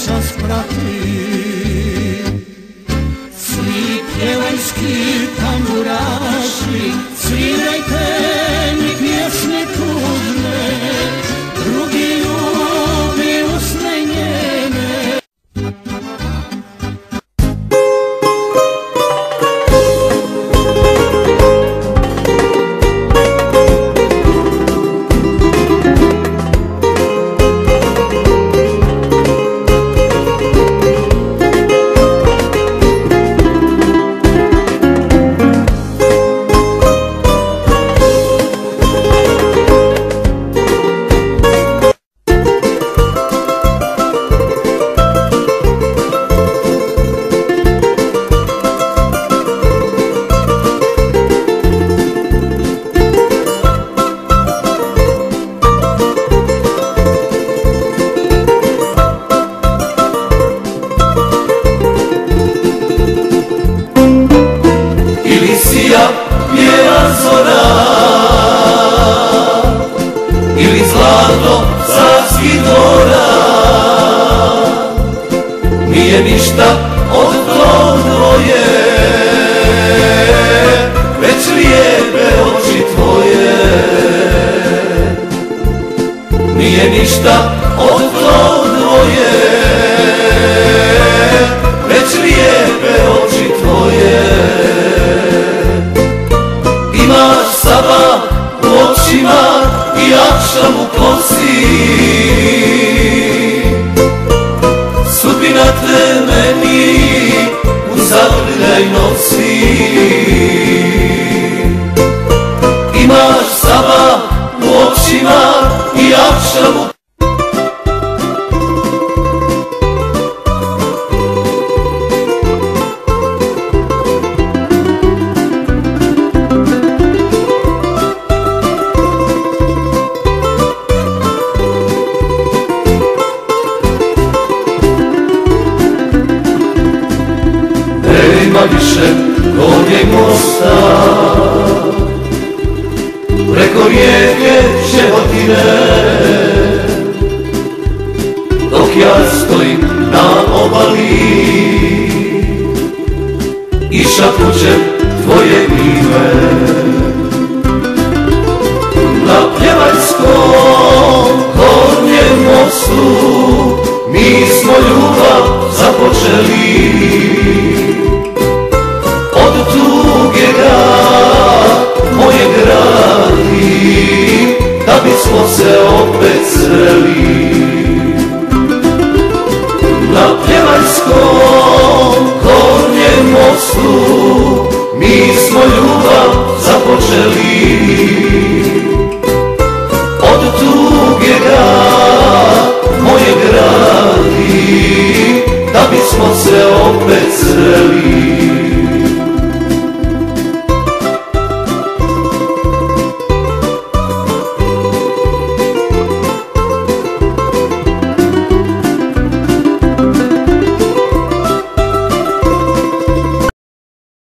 čas prati. Svi pjevanjski tamburaši, svirajte mi pjesme tužne, drugi ljubi usne njene. Bijela zora ili zlato carskih dvora, nije ništa od to dvoje, već lijepe oči tvoje. Nije ništa od to dvoje, već lijepe oči tvoje. Imaš sabah u očima i akšam u kosi, sudbina te meni u zagrljaj nosi. Imaš sabah u očima i akšam u nema više gornjeg mosta, preko rijeke Životine, dok ja stojim na obali i šapućem tvoje ime. Na Pjevaljskom gornjem mostu mi smo ljubav započeli. Od tugega moje gradi, da bismo se opet sreli. Na Pjevaljskom gornjem mostu mi smo ljubav započeli.